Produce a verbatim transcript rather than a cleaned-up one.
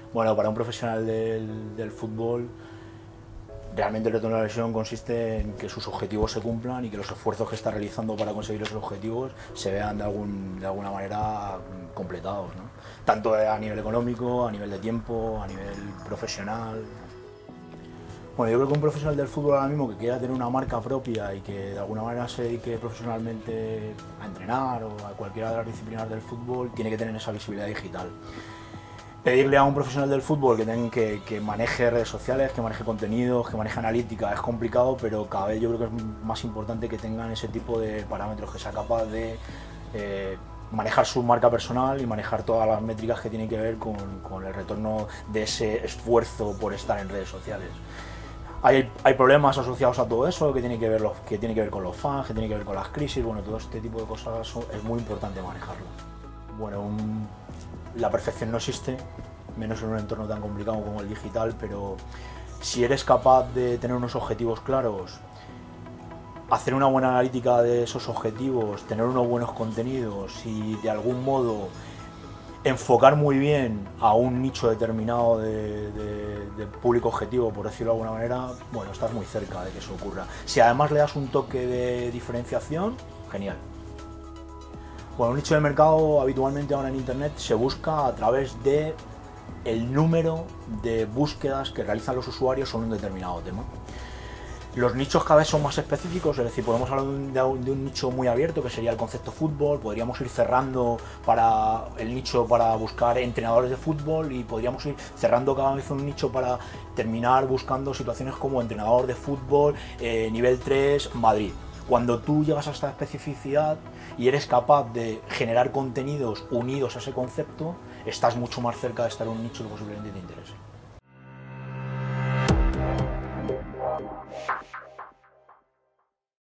Bueno, para un profesional del, del fútbol, realmente el retorno de la lesión consiste en que sus objetivos se cumplan y que los esfuerzos que está realizando para conseguir esos objetivos se vean de, algún, de alguna manera completados, ¿no? Tanto a nivel económico, a nivel de tiempo, a nivel profesional. Bueno, yo creo que un profesional del fútbol ahora mismo que quiera tener una marca propia y que de alguna manera se dedique profesionalmente a entrenar o a cualquiera de las disciplinas del fútbol, tiene que tener esa visibilidad digital. Pedirle a un profesional del fútbol que, tenga, que, que maneje redes sociales, que maneje contenidos, que maneje analítica es complicado, pero cada vez yo creo que es más importante que tengan ese tipo de parámetros, que sea capaz de eh, manejar su marca personal y manejar todas las métricas que tienen que ver con, con el retorno de ese esfuerzo por estar en redes sociales. Hay, hay problemas asociados a todo eso, que tiene que, ver los, que tiene que ver con los fans, que tiene que ver con las crisis, bueno, todo este tipo de cosas son, es muy importante manejarlo. Bueno, un, la perfección no existe, menos en un entorno tan complicado como el digital, pero si eres capaz de tener unos objetivos claros, hacer una buena analítica de esos objetivos, tener unos buenos contenidos y de algún modo enfocar muy bien a un nicho determinado de, de, de público objetivo, por decirlo de alguna manera, bueno, estás muy cerca de que eso ocurra. Si además le das un toque de diferenciación, genial. Bueno, un nicho de mercado habitualmente ahora en internet se busca a través de el número de búsquedas que realizan los usuarios sobre un determinado tema. Los nichos cada vez son más específicos, es decir, podemos hablar de un, de un, de un nicho muy abierto que sería el concepto fútbol, podríamos ir cerrando para el nicho para buscar entrenadores de fútbol y podríamos ir cerrando cada vez un nicho para terminar buscando situaciones como entrenador de fútbol, eh, nivel tres, Madrid. Cuando tú llegas a esta especificidad y eres capaz de generar contenidos unidos a ese concepto, estás mucho más cerca de estar en un nicho que posiblemente te interese.